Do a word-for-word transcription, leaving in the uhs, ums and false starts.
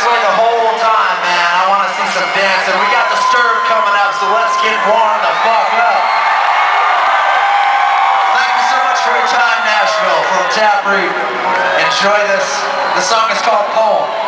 way the whole time, man. I want to see some dancing. We got the Stirb coming up, so let's get warmed the fuck up. Thank you so much for your time, Nashville, from Taproot. Enjoy this. The song is called Poem.